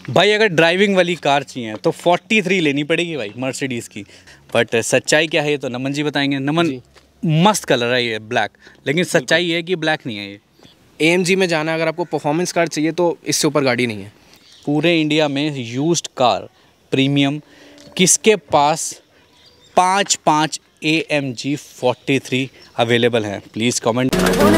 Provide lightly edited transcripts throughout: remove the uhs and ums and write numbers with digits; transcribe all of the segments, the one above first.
भाई अगर ड्राइविंग वाली कार चाहिए तो 43 लेनी पड़ेगी भाई मर्सिडीज़ की। बट सच्चाई क्या है ये तो नमन जी बताएंगे। नमन, मस्त कलर है ये ब्लैक, लेकिन सच्चाई ये है कि ब्लैक नहीं है ये। AMG में जाना अगर आपको परफॉर्मेंस कार चाहिए तो इससे ऊपर गाड़ी नहीं है। पूरे इंडिया में यूज्ड कार प्रीमियम किसके पास 5 AMG 43 अवेलेबल हैं? Please comment.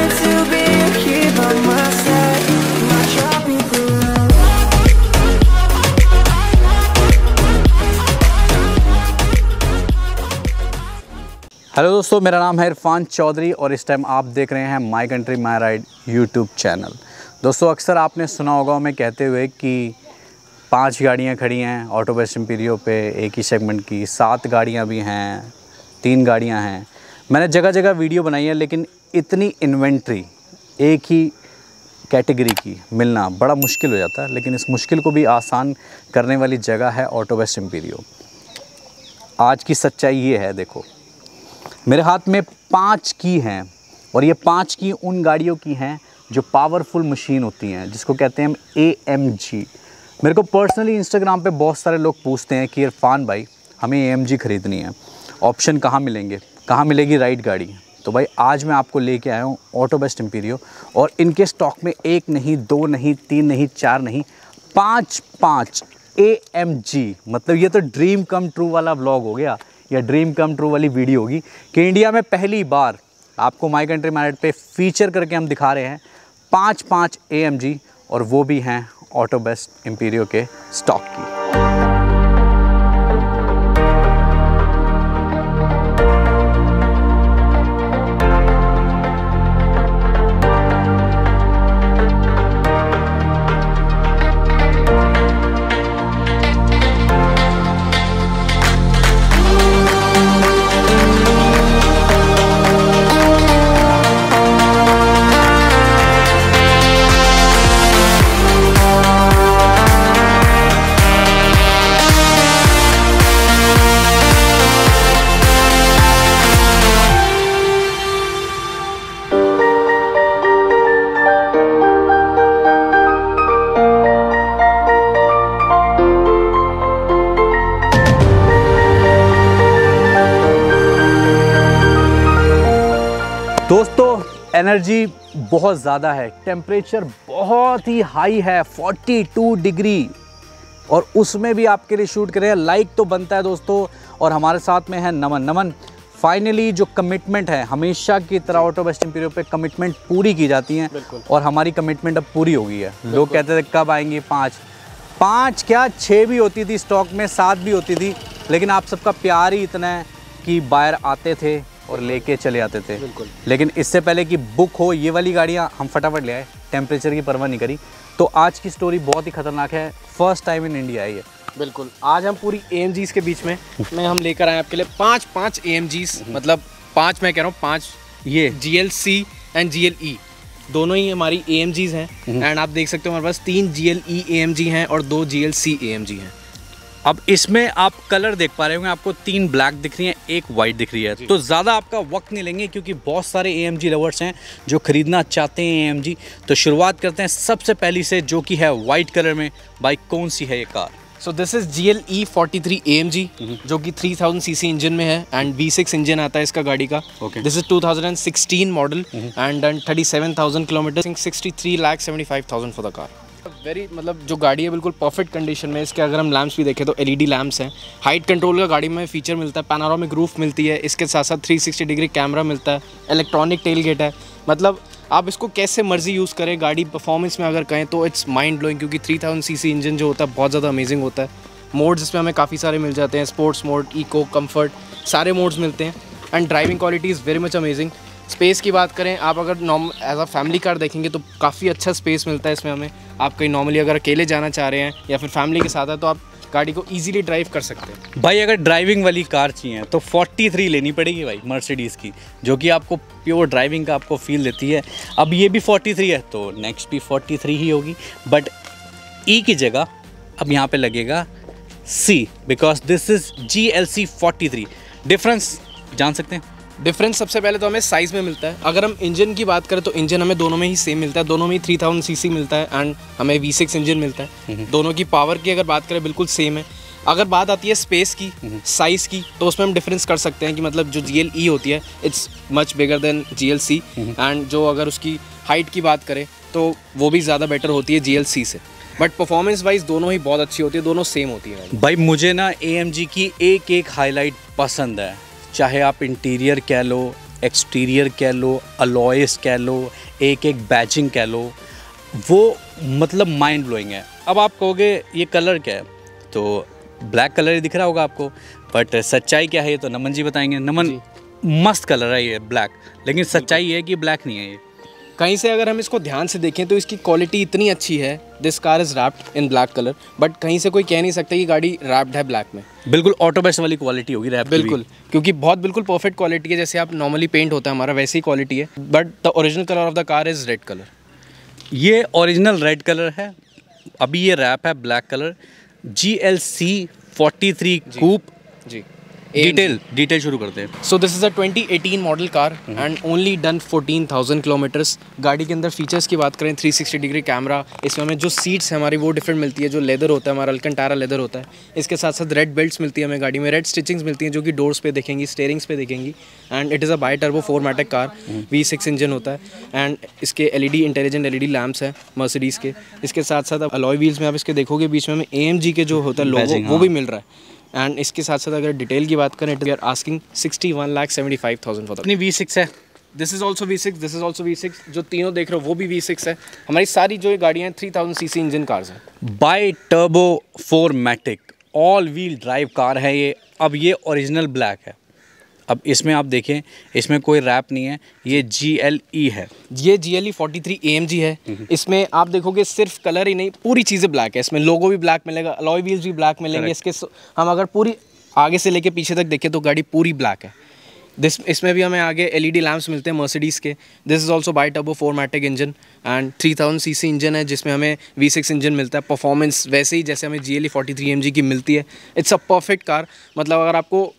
हेलो दोस्तों, मेरा नाम है इरफान चौधरी और इस टाइम आप देख रहे हैं my country my ride YouTube channel. दोस्तों अक्सर आपने सुना होगा मैं कहते हुए कि 5 गाड़ियां खड़ी हैं ऑटो बेस्ट एम्पीरियो पे एक ही सेगमेंट की, 7 गाड़ियां भी हैं, 3 गाड़ियां हैं। मैंने जगह जगह वीडियो बनाई है, लेकिन इतनी इन्वेंट्री एक ही कैटेगरी की मिलना बड़ा मुश्किल हो जाता है। लेकिन इस मुश्किल को भी आसान करने वाली जगह है ऑटो बेस्ट एम्पीरियो। आज की सच्चाई ये है, देखो मेरे हाथ में 5 की हैं और ये 5 की उन गाड़ियों की हैं जो पावरफुल मशीन होती हैं, जिसको कहते हैं हम AMG। मेरे को पर्सनली इंस्टाग्राम पे बहुत सारे लोग पूछते हैं कि इरफान भाई हमें AMG ख़रीदनी है, ऑप्शन कहाँ मिलेंगे, कहाँ मिलेगी राइट गाड़ी। तो भाई आज मैं आपको लेके आया हूँ ऑटो बेस्ट एम्पीरियो और इनके स्टॉक में 1 नहीं, 2 नहीं, 3 नहीं, 4 नहीं, 5 AMG। मतलब ये तो ड्रीम कम ट्रू वाला व्लॉग हो गया या ड्रीम कम ट्रू वाली वीडियो होगी कि इंडिया में पहली बार आपको माई कंट्री माई राइड पे फीचर करके हम दिखा रहे हैं 5 AMG, और वो भी हैं ऑटो बेस्ट एम्पीरियो के स्टॉक की। दोस्तों एनर्जी बहुत ज़्यादा है, टेम्परेचर बहुत ही हाई है 42 डिग्री, और उसमें भी आपके लिए शूट करें। लाइक तो बनता है दोस्तों। और हमारे साथ में है नमन। नमन, फाइनली जो कमिटमेंट है, हमेशा की तरह ऑटो बेस्ट एम्पीरियो पे कमिटमेंट पूरी की जाती हैं और हमारी कमिटमेंट अब पूरी हो गई है। लोग कहते थे कब आएंगी 5 क्या 6 भी होती थी स्टॉक में, 7 भी होती थी, लेकिन आप सबका प्यार ही इतना है कि बायर आते थे और लेके चले आते थे। लेकिन इससे पहले कि बुक हो ये वाली गाड़ियाँ हम फटाफट ले आए, टेम्परेचर की परवाह नहीं करी। तो आज की स्टोरी बहुत ही खतरनाक है, फर्स्ट टाइम इन इंडिया है ये। बिल्कुल, आज हम पूरी AMGs के बीच में हम लेकर आए आपके लिए 5 AMGs। मतलब 5 मैं कह रहा हूँ 5 ये GLC एंड GLE दोनों ही हमारी AMGs हैं। एंड आप देख सकते हो हमारे पास 3 GLE AMG हैं और 2 GLC AMG हैं। अब इसमें आप कलर देख पा रहे होंगे, आपको 3 ब्लैक दिख रही हैं, 1 वाइट दिख रही है। तो ज़्यादा आपका वक्त नहीं लेंगे क्योंकि बहुत सारे AMG लवर्स हैं जो ख़रीदना चाहते हैं AMG। तो शुरुआत करते हैं सबसे पहली से, जो कि है वाइट कलर में। भाई कौन सी है ये car? So this is GLE 43 AMG जो कि 3000 cc इंजन में है एंड V6 इंजन आता है इसका गाड़ी का। This is 2016 model and 37,000 kilometre, 63,75,000 for the car. Very मतलब जो गाड़ी है बिल्कुल परफेक्ट कंडीशन में। इसके अगर हम लैम्प्स भी देखें तो LED लैम्प्स हैं। हाइट कंट्रोल का गाड़ी में फीचर मिलता है, पैनोरामिक रूफ मिलती है, इसके साथ साथ 360 डिग्री कैमरा मिलता है, इलेक्ट्रॉनिक टेल गेट है। मतलब आप इसको कैसे मर्जी यूज़ करें, गाड़ी परफॉर्मेंस में अगर कहें तो इट्स माइंड ब्लोइंग, क्योंकि 3000 cc इंजन जो होता है बहुत ज़्यादा अमेजिंग होता है। मोड्स इसमें हमें काफ़ी सारे मिल जाते हैं, स्पोर्ट्स मोड, इको, कम्फर्ट, सारे मोड्स मिलते हैं। And driving quality is very much amazing. Space की बात करें, आप अगर normal as a family car देखेंगे तो काफ़ी अच्छा स्पेस मिलता है इसमें हमें। आप कहीं नॉर्मली अगर अकेले जाना चाह रहे हैं या फिर फैमिली के साथ है तो आप गाड़ी को इजीली ड्राइव कर सकते हैं। भाई अगर ड्राइविंग वाली कार चाहिए तो 43 लेनी पड़ेगी भाई मर्सिडीज़ की, जो कि आपको प्योर ड्राइविंग का आपको फील देती है। अब ये भी 43 है तो नेक्स्ट भी 43 ही होगी, बट ई की जगह अब यहाँ पे लगेगा C, because this is GLC 43। Difference जान सकते हैं? डिफरेंस सबसे पहले तो हमें साइज़ में मिलता है। अगर हम इंजन की बात करें तो इंजन हमें दोनों में ही सेम मिलता है, दोनों में ही 3000 सीसी मिलता है एंड हमें V6 इंजन मिलता है। दोनों की पावर की अगर बात करें बिल्कुल सेम है। अगर बात आती है स्पेस की, साइज़ की, तो उसमें हम डिफरेंस कर सकते हैं कि मतलब जो GLE होती है it's much bigger than GLC and जो अगर उसकी हाइट की बात करें तो वो भी ज़्यादा बेटर होती है GLC से। बट परफॉर्मेंस वाइज दोनों ही बहुत अच्छी होती है, दोनों सेम होती है। भाई मुझे ना AMG की एक एक हाईलाइट पसंद है, चाहे आप इंटीरियर कह लो, एक्सटीरियर कह लो, अलॉयस कह लो, एक एक बैचिंग कह लो, वो मतलब माइंड ब्लोइंग है। अब आप कहोगे ये कलर क्या है, तो ब्लैक कलर ही दिख रहा होगा आपको, बट सच्चाई क्या है ये तो नमन जी बताएंगे। नमन, मस्त कलर है ये ब्लैक, लेकिन सच्चाई ये है कि ब्लैक नहीं है ये। कहीं से अगर हम इसको ध्यान से देखें तो इसकी क्वालिटी इतनी अच्छी है, this car is wrapped in black colour, but कहीं से कोई कह नहीं सकता कि गाड़ी रैप्ड है ब्लैक में। बिल्कुल ऑटो बेस्ट वाली क्वालिटी होगी रैप, बिल्कुल, क्योंकि बहुत बिल्कुल परफेक्ट क्वालिटी है, जैसे आप नॉर्मली पेंट होता है हमारा वैसी ही क्वालिटी है, but the original colour of the car is red colour. ये ओरिजिनल रेड कलर है, अभी ये रैप है ब्लैक कलर। GLC 43 कूप जी, डिटेल शुरू करते हैं। So this is a 2018 model car and only done 14,000 kilometres. गाड़ी के अंदर फीचर्स की बात करें, 360 डिग्री कैमरा, इसमें हमें जो सीट्स है हमारी वो डिफरेंट मिलती है, जो लेदर होता है हमारा अल्कंटारा लेदर होता है। इसके साथ साथ रेड बेल्ट्स मिलती है हमें गाड़ी में, रेड स्टिचिंग्स मिलती हैं जो कि डोर्स पे दिखेंगी, स्टेयरिंग्स पे दिखेंगी and it is a bi turbo 4मैटिक कार, V6 इंजन होता है एंड इसके LED इंटेलिजेंट LED लैम्प्स हैं मर्सिडीज़ के। इसके साथ साथ अलॉय व्हील्स में आप इसके देखोगे बीच में हमें AMG के जो होता है लोगो वो भी मिल रहा है। एंड इसके साथ साथ अगर डिटेल की बात करें, we are asking 61,75,000 for that. अपनी V6 है, this is also V6, this is also V6, जो तीनों देख रहे हो वो भी V6 है। हमारी सारी जो गाड़ियाँ हैं 3000 सीसी इंजन कार्स हैं। बाई टर्बो 4मैटिक ऑल व्हील ड्राइव कार है ये। अब ये ओरिजिनल ब्लैक है, अब इसमें आप देखें इसमें कोई रैप नहीं है, ये GLE है, ये GLE 43 AMG है। इसमें आप देखोगे सिर्फ कलर ही नहीं, पूरी चीज़ें ब्लैक है, इसमें लोगो भी ब्लैक मिलेगा, अलॉय व्हील्स भी ब्लैक मिलेंगे। इसके हम अगर पूरी आगे से लेके पीछे तक देखें तो गाड़ी पूरी ब्लैक है। इसमें भी हमें आगे LED लैम्प्स मिलते हैं मर्सिडीज़ के। This is also bi turbo 4मैटिक इंजन एंड 3000 सीसी इंजन है, जिसमें हमें V6 इंजन मिलता है। परफॉर्मेंस वैसे ही जैसे हमें GLE 43 AMG की मिलती है। इट्स अ परफेक्ट कार, मतलब अगर आपको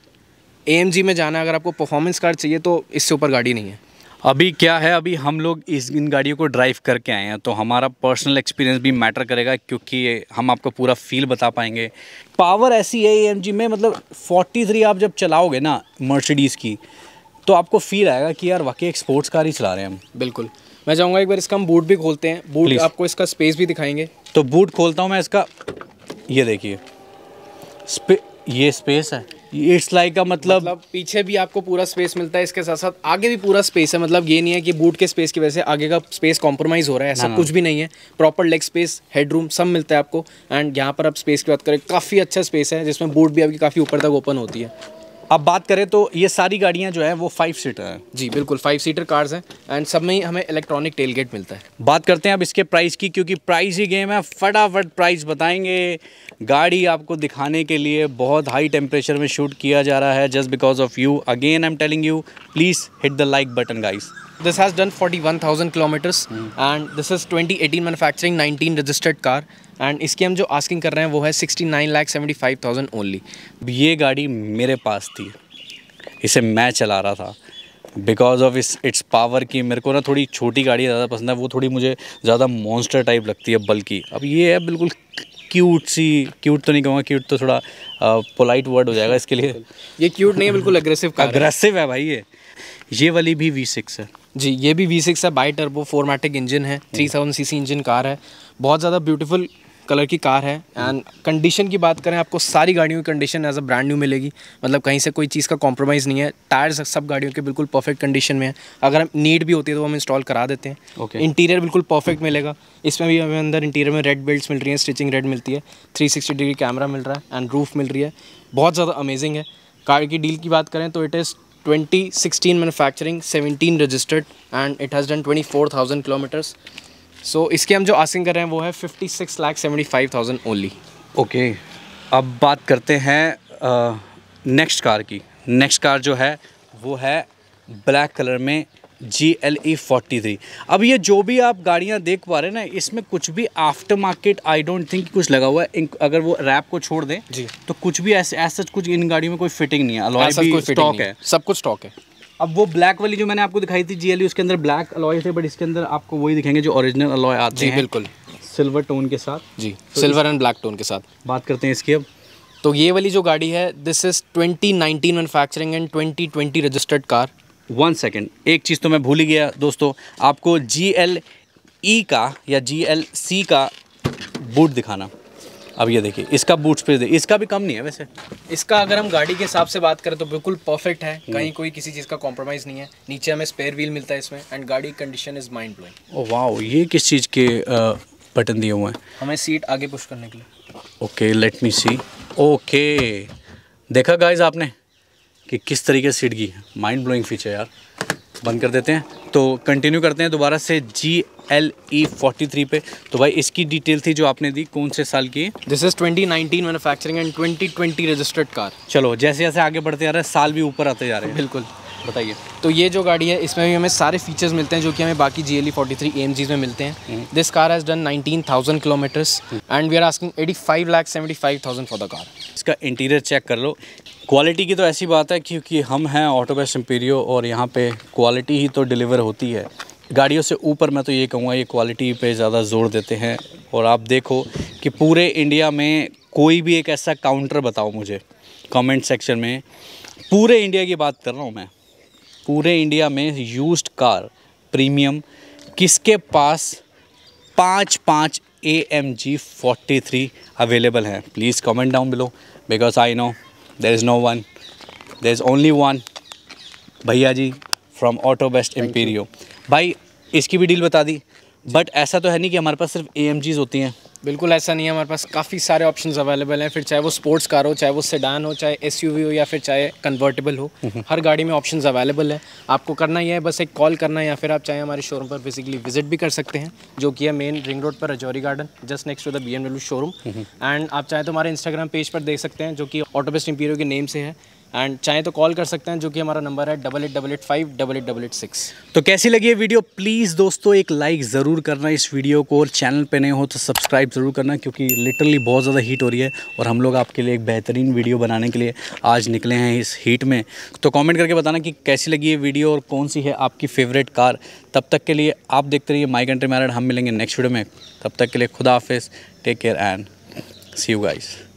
AMG में जाना है, अगर आपको परफॉर्मेंस कार चाहिए तो इससे ऊपर गाड़ी नहीं है। अभी क्या है, अभी हम लोग इन गाड़ियों को ड्राइव करके आए हैं, तो हमारा पर्सनल एक्सपीरियंस भी मैटर करेगा, क्योंकि हम आपको पूरा फील बता पाएंगे। पावर ऐसी है AMG में, मतलब 43 आप जब चलाओगे ना मर्सिडीज़ की, तो आपको फील आएगा कि यार वाकई एक स्पोर्ट्स कार ही चला रहे हैं हम। बिल्कुल, मैं चाहूँगा एक बार इसका हम बूट भी खोलते हैं, बूट आपको इसका स्पेस भी दिखाएंगे। तो बूट खोलता हूँ मैं इसका, ये देखिए ये स्पेस है, इट्स लाइक का मतलब पीछे भी आपको पूरा स्पेस मिलता है, इसके साथ साथ आगे भी पूरा स्पेस है। मतलब ये नहीं है कि बूट के स्पेस की वजह से आगे का स्पेस कॉम्प्रोमाइज़ हो रहा है, ऐसा कुछ भी नहीं है। प्रॉपर लेग स्पेस, हेडरूम सब मिलता है आपको। एंड यहाँ पर आप स्पेस की बात करें, काफ़ी अच्छा स्पेस है, जिसमें बूट भी आपकी काफ़ी ऊपर तक ओपन होती है। अब बात करें तो ये सारी गाड़ियाँ जो हैं वो 5 सीटर हैं। जी बिल्कुल, 5 सीटर कार्स हैं एंड सब में ही हमें इलेक्ट्रॉनिक टेलगेट मिलता है। बात करते हैं अब इसके प्राइस की, क्योंकि प्राइस ही गेम है, फटाफट प्राइस बताएंगे। गाड़ी आपको दिखाने के लिए बहुत हाई टेम्परेचर में शूट किया जा रहा है, just because of you. Again I am telling you, please hit the like button guys. This has done 41,000 kilometers and this is 2018 manufacturing, 19 registered car and इसकी हम जो आस्किंग कर रहे हैं वो है 69,75,000 ओनली। ये गाड़ी मेरे पास थी, इसे मैं चला रहा था बिकॉज ऑफ इट्स पावर की। मेरे को ना थोड़ी छोटी गाड़ी ज़्यादा पसंद है, वो थोड़ी मुझे ज़्यादा मॉन्स्टर टाइप लगती है बल्कि। अब ये है बिल्कुल क्यूट तो नहीं कहूँगा, क्यूट तो थोड़ा पोलाइट वर्ड हो जाएगा इसके लिए। ये क्यूट नहीं है, बिल्कुल अग्रेसिव है भाई। ये वाली भी V6 है जी, ये भी V6 है, बाई टर्बो 4मैटिक इंजन है, 3000 सीसी इंजन कार है, बहुत ज़्यादा ब्यूटीफुल कलर की कार है। एंड कंडीशन की बात करें, आपको सारी गाड़ियों की condition as a brand new मिलेगी, मतलब कहीं से कोई चीज़ का कॉम्प्रोमाइज़ नहीं है। टायर्स सब गाड़ियों के बिल्कुल परफेक्ट कंडीशन में है, अगर नीड भी होती है तो हम इंस्टॉल करा देते हैं। इंटीरियर बिल्कुल परफेक्ट मिलेगा, इसमें भी हमें अंदर इंटीरियर में रेड बेल्ट्स मिल रही हैं, स्टिचिंग रेड मिलती है, 360 डिग्री कैमरा मिल रहा है एंड रूफ मिल रही है, बहुत ज़्यादा अमेजिंग है। कार की डील की बात करें तो it is 2016 manufacturing, 17 registered and it has done 24,000 kilometres. So इसके हम जो आस्किंग कर रहे हैं वो है 56,75,000 ओनली। ओके, अब बात करते हैं नेक्स्ट कार की। नेक्स्ट कार जो है वो है ब्लैक कलर में GLE 43। अब ये जो भी आप गाड़ियाँ देख पा रहे हैं ना, इसमें कुछ भी aftermarket I don't think कुछ लगा हुआ है। अगर वो रैप को छोड़ दें जी, तो कुछ भी ऐसा कुछ इन गाड़ियों में कोई फिटिंग नहीं है। अलॉय भी स्टॉक है, सब कुछ स्टॉक है। अब वो ब्लैक वाली जो मैंने आपको दिखाई थी GLE, उसके अंदर ब्लैक अलॉय थे, बट इसके अंदर आपको वही दिखेंगे जो ओरिजिनल अलॉय आते हैं। बिल्कुल सिल्वर टोन के साथ जी, सिल्वर एंड ब्लैक टोन के साथ। बात करते हैं इसकी अब। तो ये वाली जो गाड़ी है, this is 2019 manufacturing and 2020 registered car. 1 second, एक चीज़ तो मैं भूल ही गया दोस्तों, आपको GLE का या GLC का बूट दिखाना। अब ये देखिए, इसका बूट स्पेस इसका भी कम नहीं है वैसे। इसका अगर हम गाड़ी के हिसाब से बात करें तो बिल्कुल परफेक्ट है, कहीं कोई किसी चीज़ का कॉम्प्रोमाइज़ नहीं है। नीचे हमें स्पेयर व्हील मिलता है इसमें, एंड गाड़ी condition is mind blowing. Oh wow, ये किस चीज़ के बटन दिए हुए हैं? हमें सीट आगे पुश करने के लिए। Okay, let me see. Okay, देखा गाइस आपने कि किस तरीके से सीट की है, माइंड ब्लोइंग फीचर यार। बंद कर देते हैं, तो कंटिन्यू करते हैं दोबारा से GLE 43 पे। तो भाई इसकी डिटेल थी जो आपने दी, कौन से साल की? This is 2019 manufacturing and 2020 registered car. चलो जैसे जैसे आगे बढ़ते जा रहे हैं, साल भी ऊपर आते जा रहे हैं। बिल्कुल, बताइए। तो ये जो गाड़ी है, इसमें भी हमें सारे फीचर्स मिलते हैं जो कि हमें बाकी GLE 43 AMGs में मिलते हैं। This car has done 19,000 kilometres and we are asking 85,75,000 for the car. इसका इंटीरियर चेक कर लो। क्वालिटी की तो ऐसी बात है क्योंकि हम हैं ऑटो बेस्ट इंपीरियो और यहाँ पे क्वालिटी ही तो डिलीवर होती है। गाड़ियों से ऊपर मैं तो ये कहूँगा, ये क्वालिटी पे ज़्यादा ज़ोर देते हैं। और आप देखो कि पूरे इंडिया में कोई भी एक ऐसा काउंटर बताओ मुझे कमेंट सेक्शन में, पूरे इंडिया की बात कर रहा हूँ मैं, पूरे इंडिया में यूज्ड कार प्रीमियम किसके पास 5 AMG 43 अवेलेबल हैं? Please comment down below, because I know there is no one, there is only one भैया जी फ्रॉम ऑटो बेस्ट इंपीरियो। भाई इसकी भी डील बता दी, बट ऐसा तो है नहीं कि हमारे पास सिर्फ AMGs होती हैं। बिल्कुल ऐसा नहीं है, हमारे पास काफ़ी सारे ऑप्शंस अवेलेबल हैं। फिर चाहे वो स्पोर्ट्स कार हो, चाहे वो सेडान हो, चाहे SUV हो, या फिर चाहे कन्वर्टेबल हो, हर गाड़ी में ऑप्शंस अवेलेबल है। आपको करना ही है बस एक कॉल करना है, या फिर आप चाहे हमारे शोरूम पर बेसिकली विजिट भी कर सकते हैं, जो कि है मेन रिंग रोड पर Rajouri Garden, just next to the BMW showroom. And आप चाहे तो हमारे इंस्टाग्राम पेज पर देख सकते हैं, जो कि ऑटो बेस्ट इंपीरियो के नेम से है। एंड चाहे तो कॉल कर सकते हैं, जो कि हमारा नंबर है 8888588886। तो कैसी लगी ये वीडियो? प्लीज़ दोस्तों एक लाइक ज़रूर करना इस वीडियो को, और चैनल पे नए हो तो सब्सक्राइब ज़रूर करना, क्योंकि लिटरली बहुत ज़्यादा हीट हो रही है और हम लोग आपके लिए एक बेहतरीन वीडियो बनाने के लिए आज निकले हैं इस हीट में। तो कमेंट करके बताना कि कैसी लगी ये वीडियो और कौन सी है आपकी फेवरेट कार। तब तक के लिए आप देखते रहिए माई कंट्री माय राइड। हम मिलेंगे नेक्स्ट वीडियो में, तब तक के लिए खुदा हाफिज़, take care and see you guys.